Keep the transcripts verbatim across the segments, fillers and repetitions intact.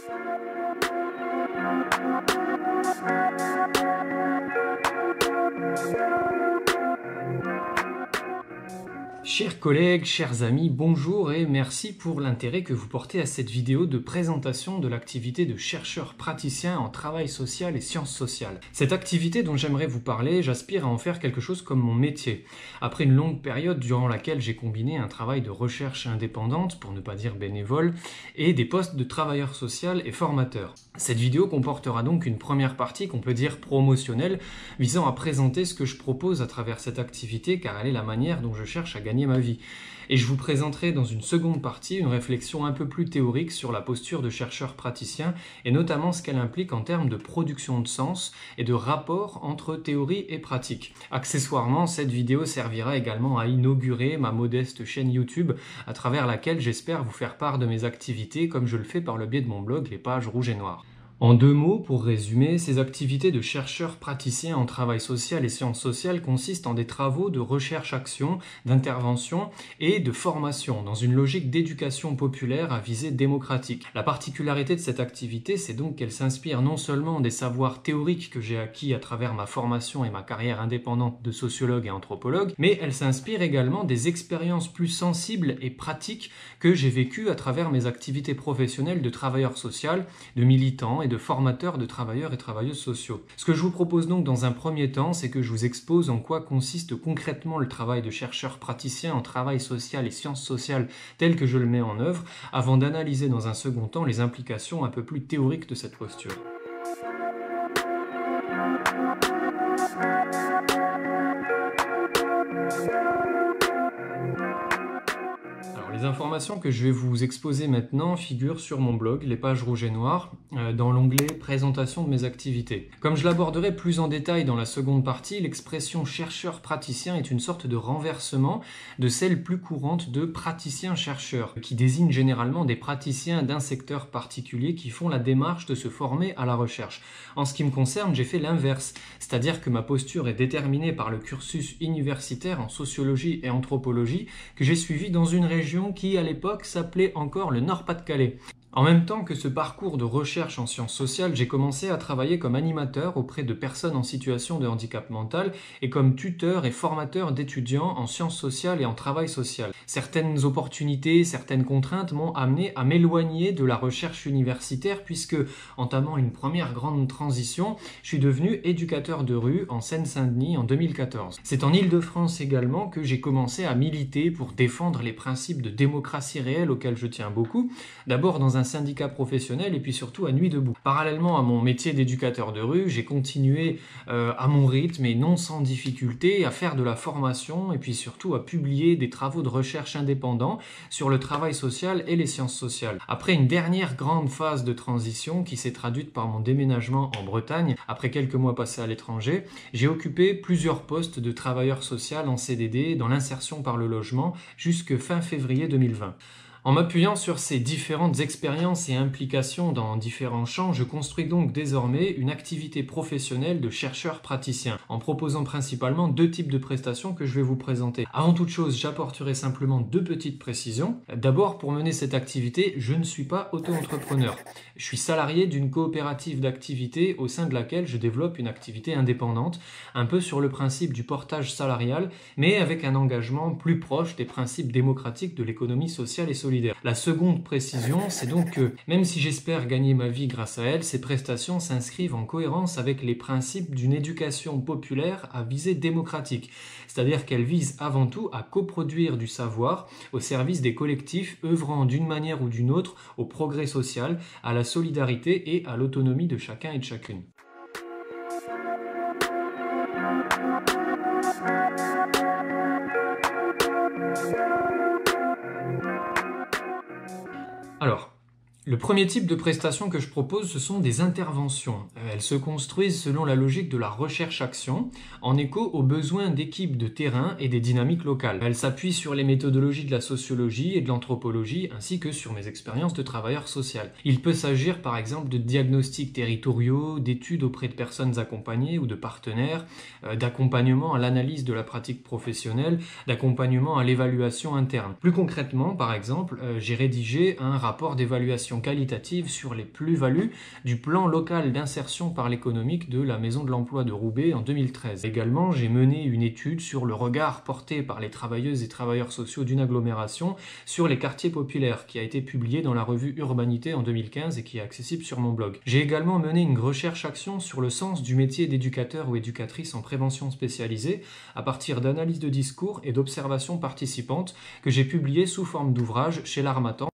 Chers collègues, chers amis, bonjour et merci pour l'intérêt que vous portez à cette vidéo de présentation de l'activité de chercheur praticien en travail social et sciences sociales. Cette activité dont j'aimerais vous parler, j'aspire à en faire quelque chose comme mon métier. Après une longue période durant laquelle j'ai combiné un travail de recherche indépendante, pour ne pas dire bénévole, et des postes de travailleur social et formateur. Cette vidéo comportera donc une première partie qu'on peut dire promotionnelle, visant à présenter ce que je propose à travers cette activité car elle est la manière dont je cherche à gagner ma vie. Et je vous présenterai dans une seconde partie une réflexion un peu plus théorique sur la posture de chercheur praticien et notamment ce qu'elle implique en termes de production de sens et de rapport entre théorie et pratique. Accessoirement, cette vidéo servira également à inaugurer ma modeste chaîne YouTube à travers laquelle j'espère vous faire part de mes activités comme je le fais par le biais de mon blog Les Pages Rouges et Noires. En deux mots, pour résumer, ces activités de chercheur praticien en travail social et sciences sociales consistent en des travaux de recherche-action, d'intervention et de formation dans une logique d'éducation populaire à visée démocratique. La particularité de cette activité, c'est donc qu'elle s'inspire non seulement des savoirs théoriques que j'ai acquis à travers ma formation et ma carrière indépendante de sociologue et anthropologue, mais elle s'inspire également des expériences plus sensibles et pratiques que j'ai vécues à travers mes activités professionnelles de travailleur social, de militant et de formateurs de travailleurs et travailleuses sociaux. Ce que je vous propose donc dans un premier temps, c'est que je vous expose en quoi consiste concrètement le travail de chercheur praticien en travail social et sciences sociales tel que je le mets en œuvre, avant d'analyser dans un second temps les implications un peu plus théoriques de cette posture. Les informations que je vais vous exposer maintenant figurent sur mon blog Les Pages Rouges et Noires euh, dans l'onglet Présentation de mes activités. Comme je l'aborderai plus en détail dans la seconde partie, l'expression chercheur praticien est une sorte de renversement de celle plus courante de praticien-chercheur, qui désigne généralement des praticiens d'un secteur particulier qui font la démarche de se former à la recherche. En ce qui me concerne, j'ai fait l'inverse, c'est-à-dire que ma posture est déterminée par le cursus universitaire en sociologie et anthropologie que j'ai suivi dans une région qui à l'époque s'appelait encore le Nord-Pas-de-Calais. En même temps que ce parcours de recherche en sciences sociales, j'ai commencé à travailler comme animateur auprès de personnes en situation de handicap mental et comme tuteur et formateur d'étudiants en sciences sociales et en travail social. Certaines opportunités, certaines contraintes m'ont amené à m'éloigner de la recherche universitaire puisque, entamant une première grande transition, je suis devenu éducateur de rue en Seine-Saint-Denis en deux mille quatorze. C'est en Île-de-France également que j'ai commencé à militer pour défendre les principes de démocratie réelle auxquels je tiens beaucoup, d'abord dans un syndicat professionnel et puis surtout à Nuit debout. Parallèlement à mon métier d'éducateur de rue, j'ai continué euh, à mon rythme et non sans difficulté à faire de la formation et puis surtout à publier des travaux de recherche indépendants sur le travail social et les sciences sociales. Après une dernière grande phase de transition qui s'est traduite par mon déménagement en Bretagne, après quelques mois passés à l'étranger, j'ai occupé plusieurs postes de travailleur social en C D D dans l'insertion par le logement jusque fin février deux mille vingt. En m'appuyant sur ces différentes expériences et implications dans différents champs, je construis donc désormais une activité professionnelle de chercheur praticien, en proposant principalement deux types de prestations que je vais vous présenter. Avant toute chose, j'apporterai simplement deux petites précisions. D'abord, pour mener cette activité, je ne suis pas auto-entrepreneur. Je suis salarié d'une coopérative d'activité au sein de laquelle je développe une activité indépendante, un peu sur le principe du portage salarial, mais avec un engagement plus proche des principes démocratiques de l'économie sociale et solidaire. La seconde précision, c'est donc que, même si j'espère gagner ma vie grâce à elle, ces prestations s'inscrivent en cohérence avec les principes d'une éducation populaire à visée démocratique, c'est-à-dire qu'elles visent avant tout à coproduire du savoir au service des collectifs œuvrant d'une manière ou d'une autre au progrès social, à la solidarité et à l'autonomie de chacun et de chacune. Alors, le premier type de prestation que je propose, ce sont des interventions. Elles se construisent selon la logique de la recherche-action, en écho aux besoins d'équipes de terrain et des dynamiques locales. Elles s'appuient sur les méthodologies de la sociologie et de l'anthropologie, ainsi que sur mes expériences de travailleur social. Il peut s'agir par exemple de diagnostics territoriaux, d'études auprès de personnes accompagnées ou de partenaires, euh, d'accompagnement à l'analyse de la pratique professionnelle, d'accompagnement à l'évaluation interne. Plus concrètement, par exemple, euh, j'ai rédigé un rapport d'évaluation informations qualitatives sur les plus-values du plan local d'insertion par l'économique de la Maison de l'Emploi de Roubaix en deux mille treize. Également, j'ai mené une étude sur le regard porté par les travailleuses et travailleurs sociaux d'une agglomération sur les quartiers populaires, qui a été publiée dans la revue Urbanité en deux mille quinze et qui est accessible sur mon blog. J'ai également mené une recherche-action sur le sens du métier d'éducateur ou éducatrice en prévention spécialisée à partir d'analyses de discours et d'observations participantes que j'ai publiées sous forme d'ouvrage chez l'Harmattan.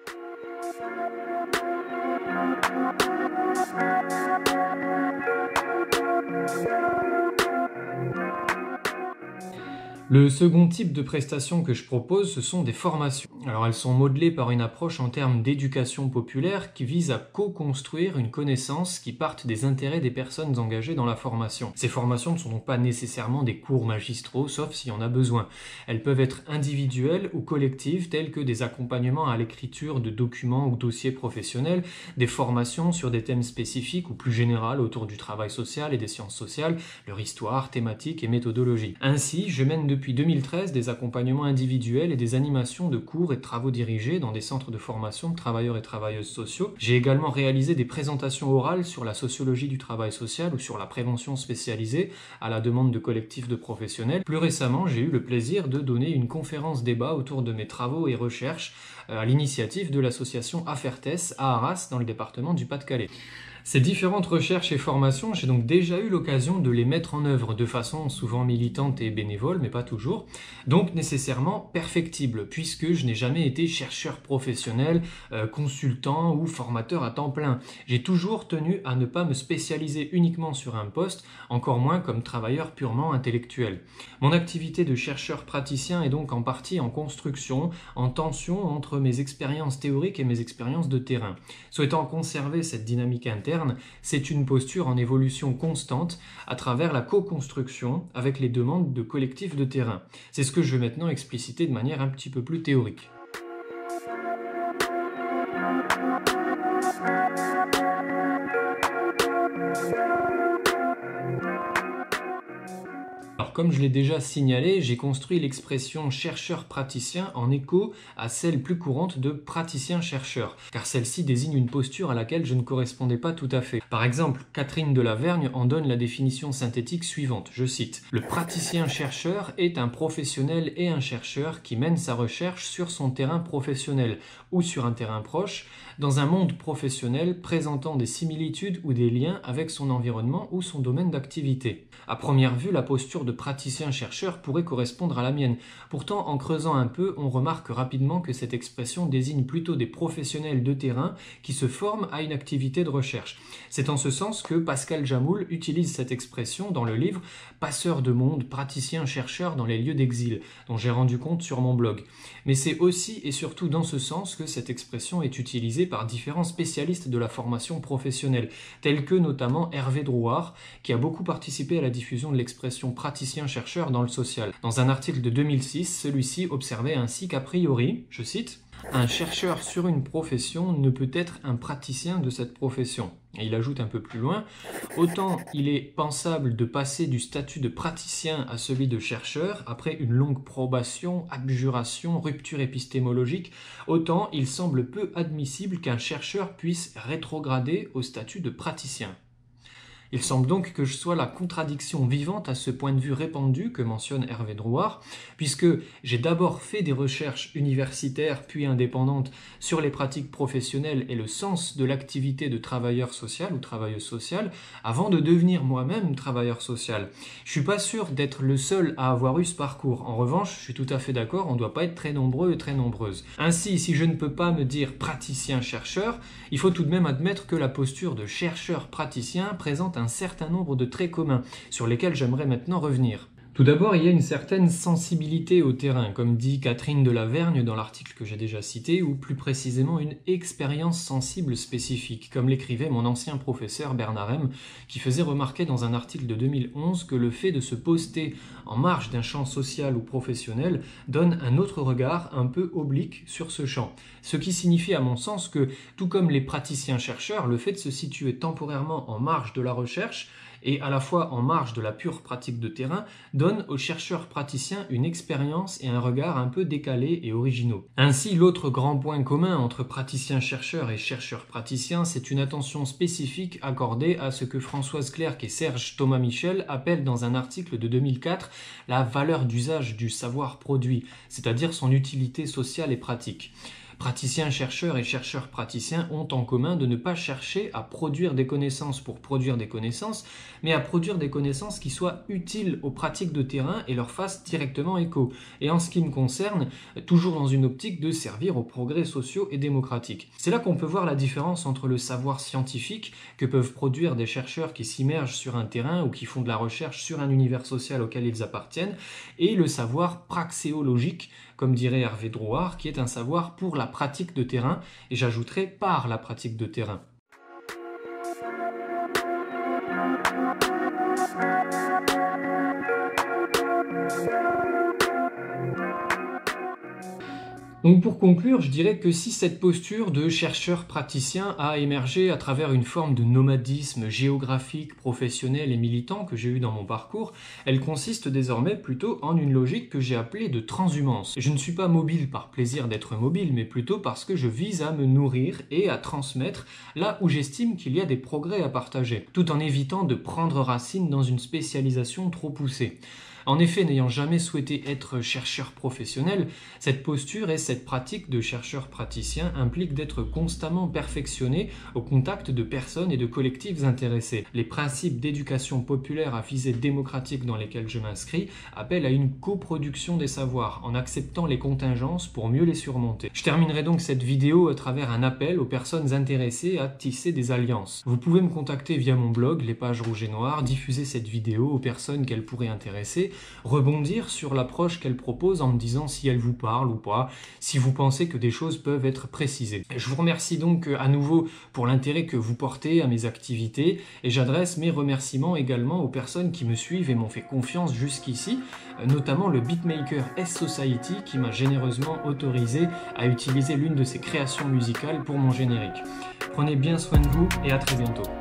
Le second type de prestations que je propose, ce sont des formations. Alors elles sont modelées par une approche en termes d'éducation populaire qui vise à co-construire une connaissance qui parte des intérêts des personnes engagées dans la formation. Ces formations ne sont donc pas nécessairement des cours magistraux, sauf s'il y en a besoin. Elles peuvent être individuelles ou collectives, telles que des accompagnements à l'écriture de documents ou dossiers professionnels, des formations sur des thèmes spécifiques ou plus générales autour du travail social et des sciences sociales, leur histoire, thématique et méthodologie. Ainsi, je mène depuis deux mille treize des accompagnements individuels et des animations de cours et de travaux dirigés dans des centres de formation de travailleurs et travailleuses sociaux. J'ai également réalisé des présentations orales sur la sociologie du travail social ou sur la prévention spécialisée à la demande de collectifs de professionnels. Plus récemment, j'ai eu le plaisir de donner une conférence débat autour de mes travaux et recherches à l'initiative de l'association Afertes à Arras dans le département du Pas-de-Calais. Ces différentes recherches et formations, j'ai donc déjà eu l'occasion de les mettre en œuvre de façon souvent militante et bénévole, mais pas toujours, donc nécessairement perfectible, puisque je n'ai jamais été chercheur professionnel, euh, consultant ou formateur à temps plein. J'ai toujours tenu à ne pas me spécialiser uniquement sur un poste, encore moins comme travailleur purement intellectuel. Mon activité de chercheur praticien est donc en partie en construction, en tension entre mes expériences théoriques et mes expériences de terrain. Souhaitant conserver cette dynamique interne, c'est une posture en évolution constante à travers la co-construction avec les demandes de collectifs de terrain. C'est ce que je vais maintenant expliciter de manière un petit peu plus théorique. Alors, comme je l'ai déjà signalé, j'ai construit l'expression chercheur-praticien en écho à celle plus courante de praticien-chercheur, car celle-ci désigne une posture à laquelle je ne correspondais pas tout à fait. Par exemple, Catherine de Lavergne en donne la définition synthétique suivante, je cite « Le praticien-chercheur est un professionnel et un chercheur qui mène sa recherche sur son terrain professionnel ou sur un terrain proche, dans un monde professionnel présentant des similitudes ou des liens avec son environnement ou son domaine d'activité. » À première vue, la posture de praticien-chercheur pourrait correspondre à la mienne. Pourtant, en creusant un peu, on remarque rapidement que cette expression désigne plutôt des professionnels de terrain qui se forment à une activité de recherche. C'est en ce sens que Pascal Jamoul utilise cette expression dans le livre « Passeur de monde, praticien-chercheur dans les lieux d'exil » dont j'ai rendu compte sur mon blog. Mais c'est aussi et surtout dans ce sens que cette expression est utilisée par différents spécialistes de la formation professionnelle, tels que notamment Hervé Drouard, qui a beaucoup participé à la diffusion de l'expression praticien-chercheur dans le social. Dans un article de deux mille six, celui-ci observait ainsi qu'a priori, je cite, « Un chercheur sur une profession ne peut être un praticien de cette profession. » Et il ajoute un peu plus loin, « Autant il est pensable de passer du statut de praticien à celui de chercheur après une longue probation, abjuration, rupture épistémologique, autant il semble peu admissible qu'un chercheur puisse rétrograder au statut de praticien. » Il semble donc que je sois la contradiction vivante à ce point de vue répandu que mentionne Hervé Drouard, puisque j'ai d'abord fait des recherches universitaires puis indépendantes sur les pratiques professionnelles et le sens de l'activité de travailleur social ou travailleuse sociale avant de devenir moi-même travailleur social. Je suis pas sûr d'être le seul à avoir eu ce parcours. En revanche, je suis tout à fait d'accord, on ne doit pas être très nombreux et très nombreuses. Ainsi, si je ne peux pas me dire praticien-chercheur, il faut tout de même admettre que la posture de chercheur-praticien présente un certain nombre de traits communs sur lesquels j'aimerais maintenant revenir. Tout d'abord, il y a une certaine sensibilité au terrain, comme dit Catherine de Lavergne dans l'article que j'ai déjà cité, ou plus précisément une expérience sensible spécifique, comme l'écrivait mon ancien professeur Bernard M, qui faisait remarquer dans un article de deux mille onze que le fait de se poster en marge d'un champ social ou professionnel donne un autre regard un peu oblique sur ce champ. Ce qui signifie à mon sens que, tout comme les praticiens-chercheurs, le fait de se situer temporairement en marge de la recherche et à la fois en marge de la pure pratique de terrain, donne aux chercheurs praticiens une expérience et un regard un peu décalés et originaux. Ainsi, l'autre grand point commun entre praticiens-chercheurs et chercheurs-praticiens, c'est une attention spécifique accordée à ce que Françoise Clerc et Serge Thomas-Michel appellent dans un article de deux mille quatre la valeur d'usage du savoir produit, c'est-à-dire son utilité sociale et pratique. Praticiens, chercheurs et chercheurs praticiens ont en commun de ne pas chercher à produire des connaissances pour produire des connaissances, mais à produire des connaissances qui soient utiles aux pratiques de terrain et leur fassent directement écho. Et en ce qui me concerne, toujours dans une optique de servir aux progrès sociaux et démocratiques. C'est là qu'on peut voir la différence entre le savoir scientifique que peuvent produire des chercheurs qui s'immergent sur un terrain ou qui font de la recherche sur un univers social auquel ils appartiennent, et le savoir praxéologique, comme dirait Hervé Drouhard, qui est un savoir pour la pratique de terrain, et j'ajouterai par la pratique de terrain. Donc pour conclure, je dirais que si cette posture de chercheur-praticien a émergé à travers une forme de nomadisme géographique, professionnel et militant que j'ai eu dans mon parcours, elle consiste désormais plutôt en une logique que j'ai appelée de transhumance. Je ne suis pas mobile par plaisir d'être mobile, mais plutôt parce que je vise à me nourrir et à transmettre là où j'estime qu'il y a des progrès à partager, tout en évitant de prendre racine dans une spécialisation trop poussée. En effet, n'ayant jamais souhaité être chercheur professionnel, cette posture et cette pratique de chercheur praticien impliquent d'être constamment perfectionné au contact de personnes et de collectifs intéressés. Les principes d'éducation populaire à visée démocratique dans lesquels je m'inscris appellent à une coproduction des savoirs, en acceptant les contingences pour mieux les surmonter. Je terminerai donc cette vidéo à travers un appel aux personnes intéressées à tisser des alliances. Vous pouvez me contacter via mon blog, Les Pages Rouges et Noires, diffuser cette vidéo aux personnes qu'elle pourrait intéresser, rebondir sur l'approche qu'elle propose en me disant si elle vous parle ou pas, si vous pensez que des choses peuvent être précisées. Je vous remercie donc à nouveau pour l'intérêt que vous portez à mes activités et j'adresse mes remerciements également aux personnes qui me suivent et m'ont fait confiance jusqu'ici, notamment le beatmaker S-Society qui m'a généreusement autorisé à utiliser l'une de ses créations musicales pour mon générique. Prenez bien soin de vous et à très bientôt.